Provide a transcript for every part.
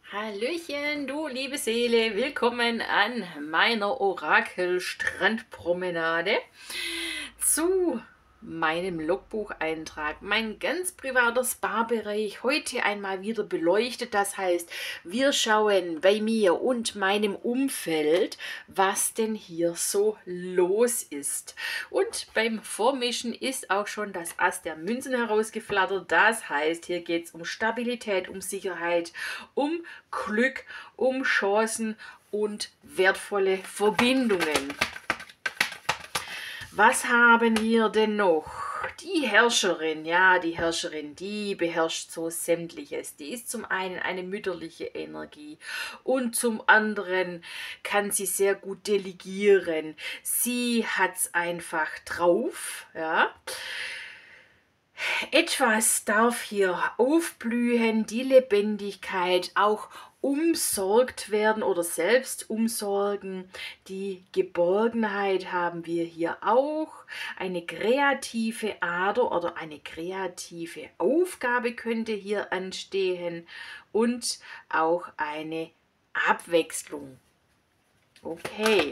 Hallöchen, du liebe Seele, willkommen an meiner Orakel-Strandpromenade zu meinem Logbucheintrag. Mein ganz privater Spa-Bereich heute einmal wieder beleuchtet. Das heißt, wir schauen bei mir und meinem Umfeld, was denn hier so los ist. Und beim Vormischen ist auch schon das Ass der Münzen herausgeflattert. Das heißt, hier geht es um Stabilität, um Sicherheit, um Glück, um Chancen und wertvolle Verbindungen. Was haben wir denn noch? Die Herrscherin, ja, die Herrscherin, die beherrscht so Sämtliches. Die ist zum einen eine mütterliche Energie und zum anderen kann sie sehr gut delegieren. Sie hat es einfach drauf, ja. Etwas darf hier aufblühen, die Lebendigkeit, auch umsorgt werden oder selbst umsorgen. Die Geborgenheit haben wir hier auch. Eine kreative Ader oder eine kreative Aufgabe könnte hier anstehen und auch eine Abwechslung. Okay.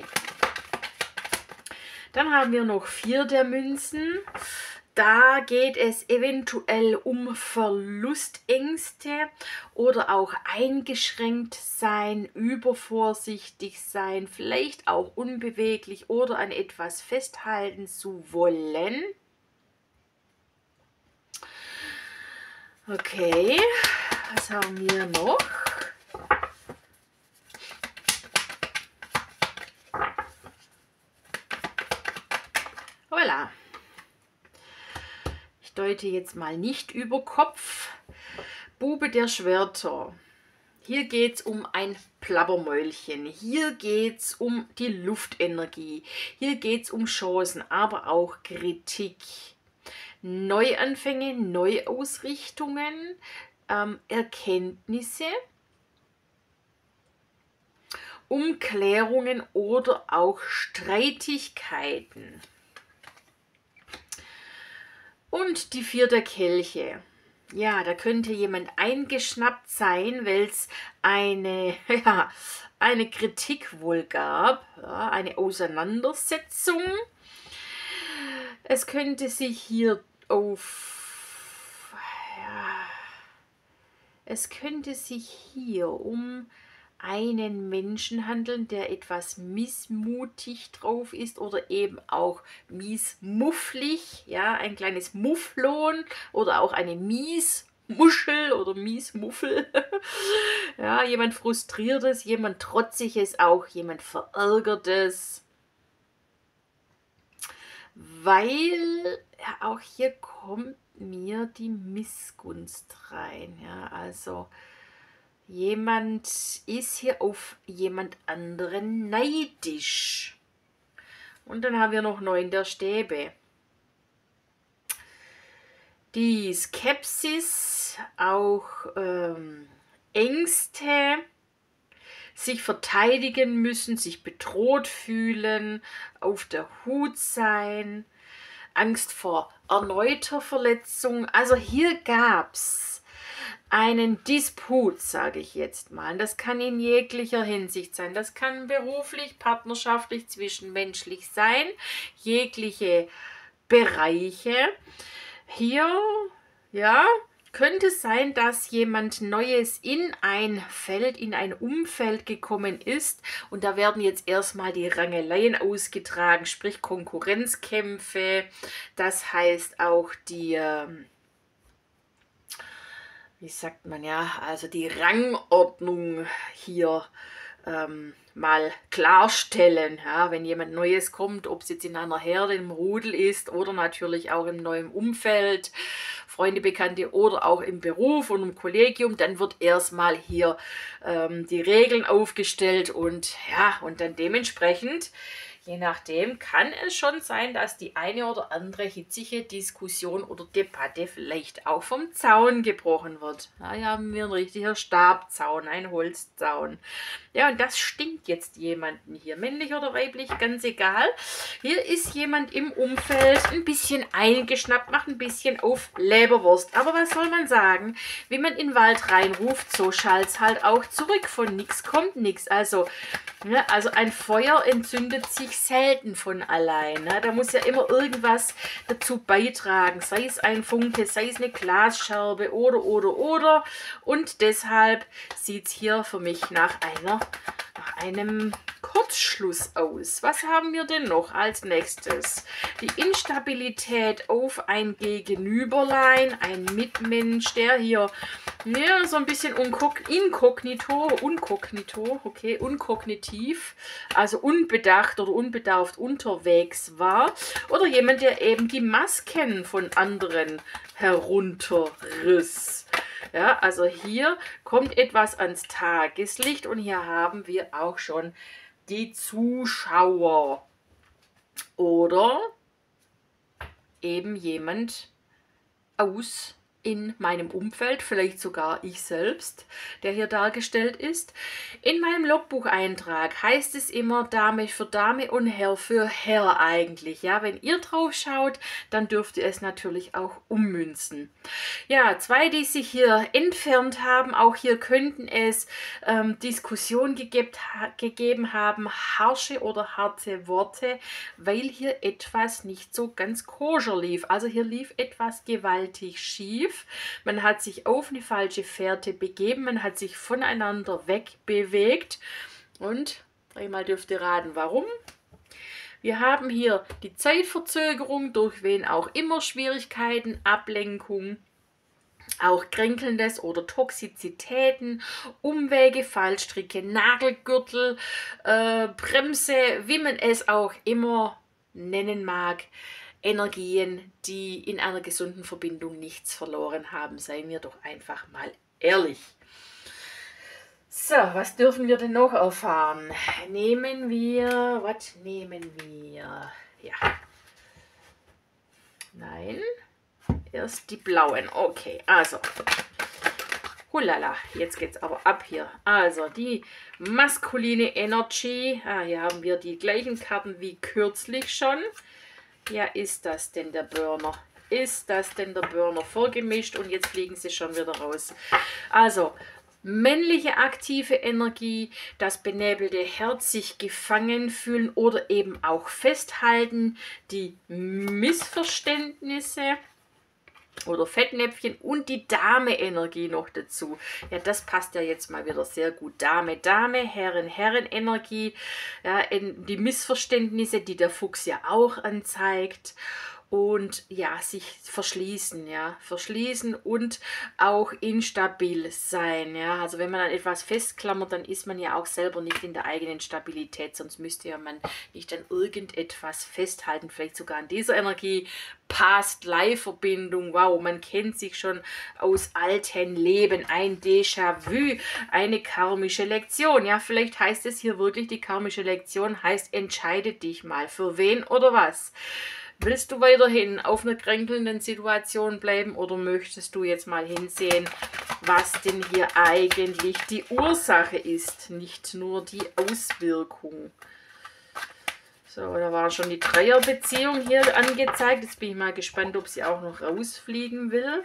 Dann haben wir noch 4 der Münzen. Da geht es eventuell um Verlustängste oder auch eingeschränkt sein, übervorsichtig sein, vielleicht auch unbeweglich oder an etwas festhalten zu wollen. Okay, was haben wir noch? Voilà. Ich deute jetzt mal nicht über Kopf. Bube der Schwerter. Hier geht es um ein Plappermäulchen. Hier geht es um die Luftenergie. Hier geht es um Chancen, aber auch Kritik. Neuanfänge, Neuausrichtungen, Erkenntnisse, Umklärungen oder auch Streitigkeiten. Und die 4 der Kelche. Ja, da könnte jemand eingeschnappt sein, weil es eine Kritik wohl gab, ja, eine Auseinandersetzung. Es könnte sich hier um einen Menschen handeln, der etwas missmutig drauf ist oder eben auch miesmufflig, ja, ein kleines Mufflon oder auch eine Miesmuschel oder Miesmuffel. Ja, jemand Frustriertes, jemand Trotziges, auch jemand Verärgertes. Weil ja, auch hier kommt mir die Missgunst rein, ja, also jemand ist hier auf jemand anderen neidisch. Und dann haben wir noch 9 der Stäbe. Die Skepsis, auch Ängste, sich verteidigen müssen, sich bedroht fühlen, auf der Hut sein, Angst vor erneuter Verletzung. Also hier gab es einen Disput, sage ich jetzt mal. Das kann in jeglicher Hinsicht sein. Das kann beruflich, partnerschaftlich, zwischenmenschlich sein. Jegliche Bereiche. Hier, ja, könnte sein, dass jemand Neues in ein Feld, in ein Umfeld gekommen ist und da werden jetzt erstmal die Rangeleien ausgetragen, sprich Konkurrenzkämpfe. Das heißt auch die wie sagt man ja, also die Rangordnung hier mal klarstellen, ja, wenn jemand Neues kommt, ob es jetzt in einer Herde, im Rudel ist oder natürlich auch im neuen Umfeld, Freunde, Bekannte oder auch im Beruf und im Kollegium, dann wird erstmal hier die Regeln aufgestellt und ja, und dann dementsprechend Je nachdem kann es schon sein, dass die eine oder andere hitzige Diskussion oder Debatte vielleicht auch vom Zaun gebrochen wird. Ja, hier haben wir ein richtiger Stabzaun, ein Holzzaun. Ja, und das stinkt jetzt jemanden hier, männlich oder weiblich, ganz egal. Hier ist jemand im Umfeld ein bisschen eingeschnappt, macht ein bisschen auf Leberwurst. Aber was soll man sagen? Wie man in den Wald reinruft, so schallt halt auch zurück. Von nichts kommt nichts. Also ein Feuer entzündet sich selten von allein. Ne? Da muss ja immer irgendwas dazu beitragen, sei es ein Funke, sei es eine Glasscherbe oder. Und deshalb sieht es hier für mich nach einem Kurzschluss aus. Was haben wir denn noch als nächstes? Die Instabilität auf ein Gegenüberlein, ein Mitmensch, der hier so ein bisschen unkognitiv, also unbedacht oder unbedarft unterwegs war. Oder jemand, der eben die Masken von anderen herunterriss. Ja, also hier kommt etwas ans Tageslicht und hier haben wir auch schon die Zuschauer oder eben jemand in meinem Umfeld, vielleicht sogar ich selbst, der hier dargestellt ist. In meinem Logbucheintrag heißt es immer Dame für Dame und Herr für Herr eigentlich. Ja, wenn ihr drauf schaut, dann dürft ihr es natürlich auch ummünzen. Ja, zwei, die sich hier entfernt haben, auch hier könnten es Diskussionen gegeben haben, harsche oder harte Worte, weil hier etwas nicht so ganz koscher lief. Also hier lief etwas gewaltig schief. Man hat sich auf eine falsche Fährte begeben, man hat sich voneinander wegbewegt und einmal dürft ihr raten, warum. Wir haben hier die Zeitverzögerung, durch wen auch immer Schwierigkeiten, Ablenkung, auch Kränkelndes oder Toxizitäten, Umwege, Fallstricke, Nagelgürtel, Bremse, wie man es auch immer nennen mag. Energien, die in einer gesunden Verbindung nichts verloren haben. Seien wir doch einfach mal ehrlich. So, was dürfen wir denn noch erfahren? Was nehmen wir? Ja. Nein. Erst die blauen. Okay, also. Hulala, jetzt geht's aber ab hier. Also, die maskuline Energy. Hier haben wir die gleichen Karten wie kürzlich schon. Ja, ist das denn der Burner? Ist das denn der Burner? Vorgemischt und jetzt fliegen sie schon wieder raus. Also, männliche aktive Energie, das benebelte Herz, sich gefangen fühlen oder eben auch festhalten, die Missverständnisse oder Fettnäpfchen und die Dame-Energie noch dazu. Ja, das passt ja jetzt mal wieder sehr gut. Dame, Herren-Energie, ja, die Missverständnisse, die der Fuchs ja auch anzeigt. Und ja, sich verschließen, und auch instabil sein, ja, also wenn man an etwas festklammert, dann ist man ja auch selber nicht in der eigenen Stabilität, sonst müsste ja man nicht an irgendetwas festhalten, vielleicht sogar an dieser Energie, Past-Life-Verbindung, wow, man kennt sich schon aus alten Leben, ein Déjà-vu, eine karmische Lektion, ja, vielleicht heißt es hier wirklich, die karmische Lektion heißt, entscheide dich mal, für wen oder was. Willst du weiterhin auf einer kränkelnden Situation bleiben oder möchtest du jetzt mal hinsehen, was denn hier eigentlich die Ursache ist, nicht nur die Auswirkung? So, da war schon die Dreierbeziehung hier angezeigt. Jetzt bin ich mal gespannt, ob sie auch noch rausfliegen will.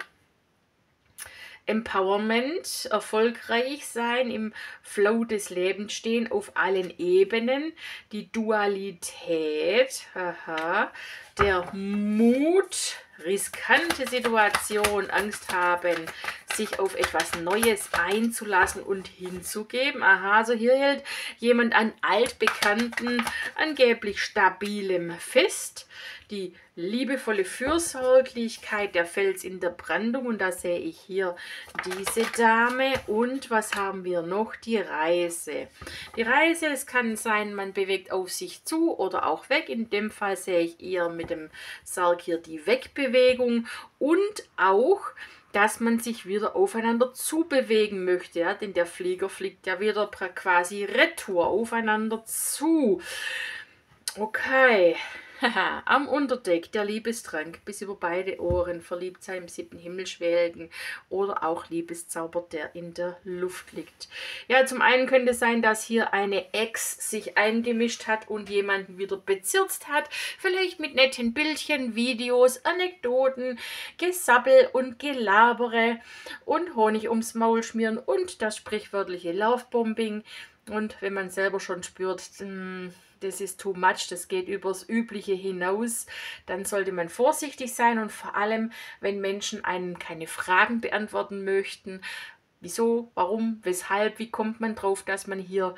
Empowerment, erfolgreich sein, im Flow des Lebens stehen, auf allen Ebenen, die Dualität, der Mut, riskante Situation, Angst haben, sich auf etwas Neues einzulassen und hinzugeben. Also hier hält jemand an altbekannten, angeblich stabilem fest. Die liebevolle Fürsorglichkeit, der Fels in der Brandung, und da sehe ich hier diese Dame. Und was haben wir noch? Die Reise. Die Reise, es kann sein, man bewegt auf sich zu oder auch weg. In dem Fall sehe ich eher mit dem Sarg hier die Wegbewegung und auch, dass man sich wieder aufeinander zubewegen möchte, ja? Denn der Flieger fliegt ja wieder quasi retour aufeinander zu. Okay. Haha, am Unterdeck der Liebestrank bis über beide Ohren, verliebt sein im 7. Himmel schwelgen oder auch Liebeszauber, der in der Luft liegt. Ja, zum einen könnte es sein, dass hier eine Ex sich eingemischt hat und jemanden wieder bezirzt hat. Vielleicht mit netten Bildchen, Videos, Anekdoten, Gesabbel und Gelabere und Honig ums Maul schmieren und das sprichwörtliche Lovebombing. Und wenn man selber schon spürt, das ist too much, das geht übers Übliche hinaus, dann sollte man vorsichtig sein und vor allem, wenn Menschen einem keine Fragen beantworten möchten, wieso, warum, weshalb, wie kommt man drauf, dass man hier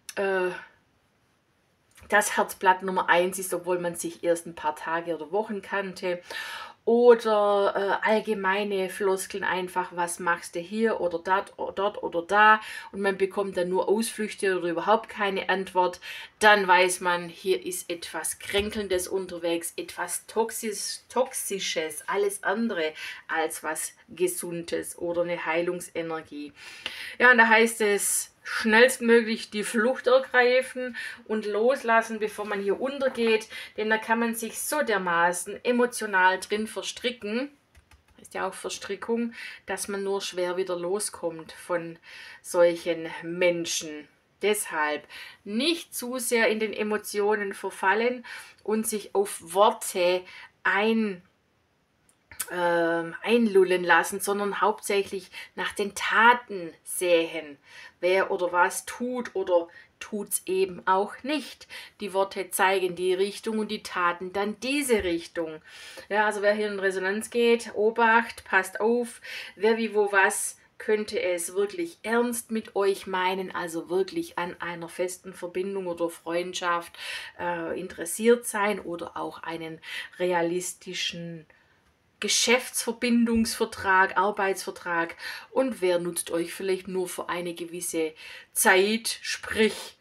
das Herzblatt Nummer 1 ist, obwohl man sich erst ein paar Tage oder Wochen kannte. Oder allgemeine Floskeln einfach, was machst du hier oder dort oder da, und man bekommt dann nur Ausflüchte oder überhaupt keine Antwort, dann weiß man, hier ist etwas Kränkelndes unterwegs, etwas Toxisches, alles andere als was Gesundes oder eine Heilungsenergie. Ja, und da heißt es, schnellstmöglich die Flucht ergreifen und loslassen, bevor man hier untergeht, denn da kann man sich so dermaßen emotional drin verstricken, ist ja auch Verstrickung, dass man nur schwer wieder loskommt von solchen Menschen. Deshalb nicht zu sehr in den Emotionen verfallen und sich auf Worte einlullen lassen, sondern hauptsächlich nach den Taten sehen, wer oder was tut oder tut's eben auch nicht. Die Worte zeigen die Richtung und die Taten dann diese Richtung. Ja, also wer hier in Resonanz geht, Obacht, passt auf, wer wie wo was könnte es wirklich ernst mit euch meinen, also wirklich an einer festen Verbindung oder Freundschaft interessiert sein oder auch einen realistischen Geschäftsverbindungsvertrag, Arbeitsvertrag, und wer nutzt euch vielleicht nur für eine gewisse Zeit, sprich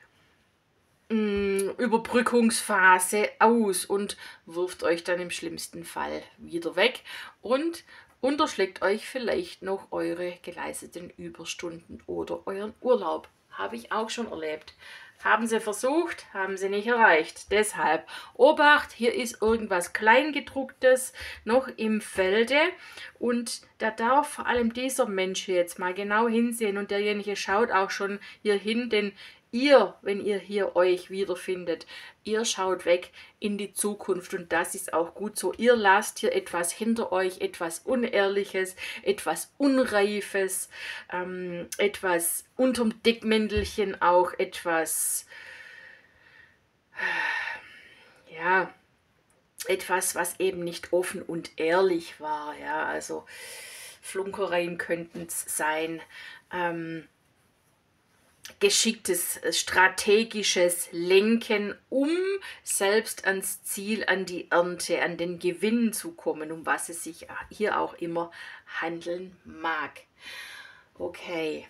Überbrückungsphase aus und wirft euch dann im schlimmsten Fall wieder weg und unterschlägt euch vielleicht noch eure geleisteten Überstunden oder euren Urlaub. Habe ich auch schon erlebt. Haben sie versucht, haben sie nicht erreicht. Deshalb Obacht, hier ist irgendwas Kleingedrucktes noch im Felde und da darf vor allem dieser Mensch jetzt mal genau hinsehen und derjenige schaut auch schon hier hin, denn ihr, wenn ihr hier euch wiederfindet, ihr schaut weg in die Zukunft und das ist auch gut so. Ihr lasst hier etwas hinter euch, etwas Unehrliches, etwas Unreifes, etwas unterm Deckmäntelchen auch, etwas, ja, etwas, was eben nicht offen und ehrlich war. Ja, also Flunkereien könnten es sein. Geschicktes, strategisches Lenken, um selbst ans Ziel, an die Ernte, an den Gewinn zu kommen, um was es sich hier auch immer handeln mag. Okay.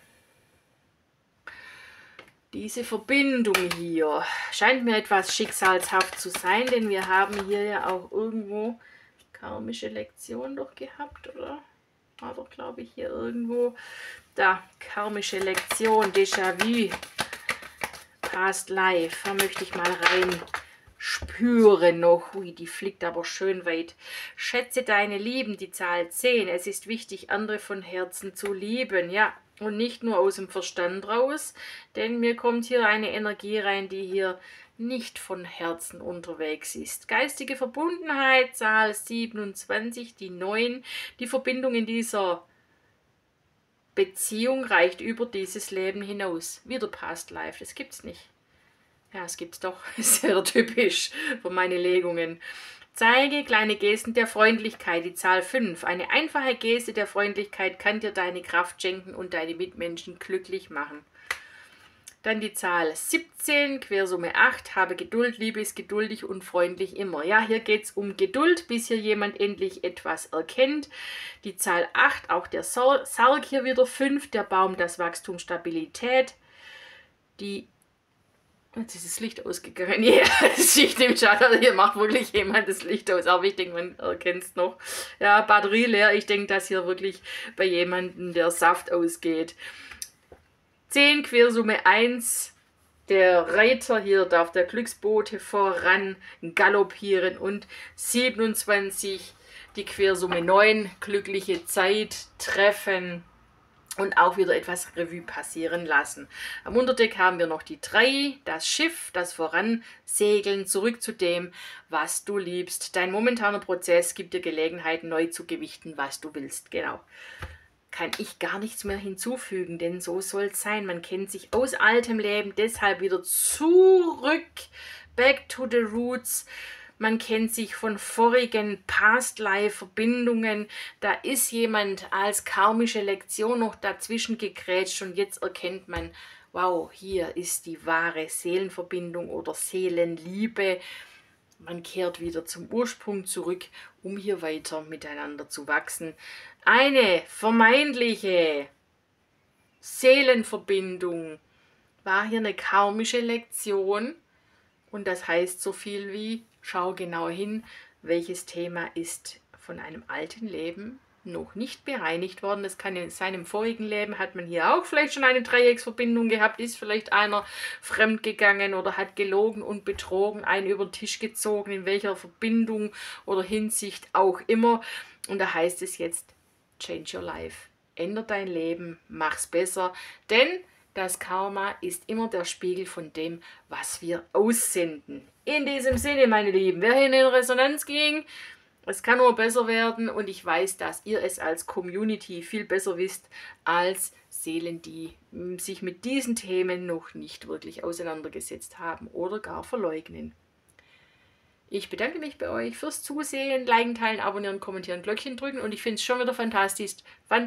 Diese Verbindung hier scheint mir etwas schicksalshaft zu sein, denn wir haben hier ja auch irgendwo karmische Lektion doch gehabt, oder? War doch, glaube ich, hier irgendwo. Da, karmische Lektion, Déjà-vu, Past Life. Da möchte ich mal rein spüren noch. Ui, die fliegt aber schön weit. Schätze deine Lieben, die Zahl 10. Es ist wichtig, andere von Herzen zu lieben. Ja, und nicht nur aus dem Verstand raus, denn mir kommt hier eine Energie rein, die hier nicht von Herzen unterwegs ist. Geistige Verbundenheit, Zahl 27, die 9. Die Verbindung in dieser Beziehung reicht über dieses Leben hinaus. Wieder Past Life, das gibt's nicht. Ja, es gibt's doch. Sehr typisch für meine Legungen. Zeige kleine Gesten der Freundlichkeit, die Zahl 5. Eine einfache Geste der Freundlichkeit kann dir deine Kraft schenken und deine Mitmenschen glücklich machen. Dann die Zahl 17, Quersumme 8. Habe Geduld, Liebe ist geduldig und freundlich immer. Ja, hier geht es um Geduld, bis hier jemand endlich etwas erkennt. Die Zahl 8, auch der Sarg hier wieder 5. Der Baum, das Wachstum, Stabilität. Jetzt ist das Licht ausgegangen. Ja, das Licht im Schatten. Hier macht wirklich jemand das Licht aus. Aber ich denke, man erkennt es noch. Ja, Batterie leer. Ich denke, dass hier wirklich bei jemandem der Saft ausgeht. 10, Quersumme 1, Der Reiter hier darf der Glücksbote voran galoppieren und 27 die Quersumme 9, glückliche Zeit treffen und auch wieder etwas Revue passieren lassen. Am Unterdeck haben wir noch die 3, das Schiff, das Voransegeln, zurück zu dem, was du liebst. Dein momentaner Prozess gibt dir Gelegenheit, neu zu gewichten, was du willst. Genau. Kann ich gar nichts mehr hinzufügen, denn so soll es sein. Man kennt sich aus altem Leben, deshalb wieder zurück, back to the roots. Man kennt sich von vorigen Past-Life-Verbindungen. Da ist jemand als karmische Lektion noch dazwischen gegrätscht und jetzt erkennt man, wow, hier ist die wahre Seelenverbindung oder Seelenliebe. Man kehrt wieder zum Ursprung zurück, um hier weiter miteinander zu wachsen. Eine vermeintliche Seelenverbindung war hier eine karmische Lektion und das heißt so viel wie, schau genau hin, welches Thema ist von einem alten Leben noch nicht bereinigt worden. Das kann in seinem vorigen Leben, hat man hier auch vielleicht schon eine Dreiecksverbindung gehabt, ist vielleicht einer fremdgegangen oder hat gelogen und betrogen, einen über den Tisch gezogen, in welcher Verbindung oder Hinsicht auch immer. Und da heißt es jetzt, change your life. Änder dein Leben, mach's besser, denn das Karma ist immer der Spiegel von dem, was wir aussenden. In diesem Sinne, meine Lieben, wer hier in Resonanz ging, es kann nur besser werden und ich weiß, dass ihr es als Community viel besser wisst als Seelen, die sich mit diesen Themen noch nicht wirklich auseinandergesetzt haben oder gar verleugnen. Ich bedanke mich bei euch fürs Zusehen, liken, teilen, abonnieren, kommentieren, Glöckchen drücken und ich finde es schon wieder fantastisch,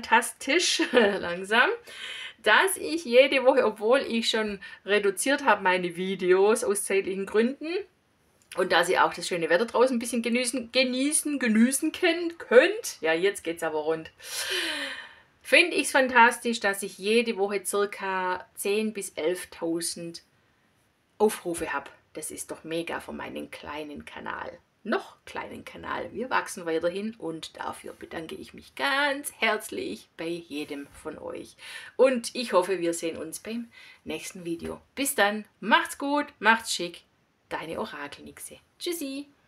langsam, dass ich jede Woche, obwohl ich schon reduziert habe meine Videos aus zeitlichen Gründen, und da ihr auch das schöne Wetter draußen ein bisschen genießen könnt, ja, jetzt geht's aber rund, finde ich es fantastisch, dass ich jede Woche ca. 10.000 bis 11.000 Aufrufe habe. Das ist doch mega für meinen kleinen Kanal. Noch kleinen Kanal. Wir wachsen weiterhin und dafür bedanke ich mich ganz herzlich bei jedem von euch. Und ich hoffe, wir sehen uns beim nächsten Video. Bis dann, macht's gut, macht's schick. Deine Orakelnixe. Tschüssi.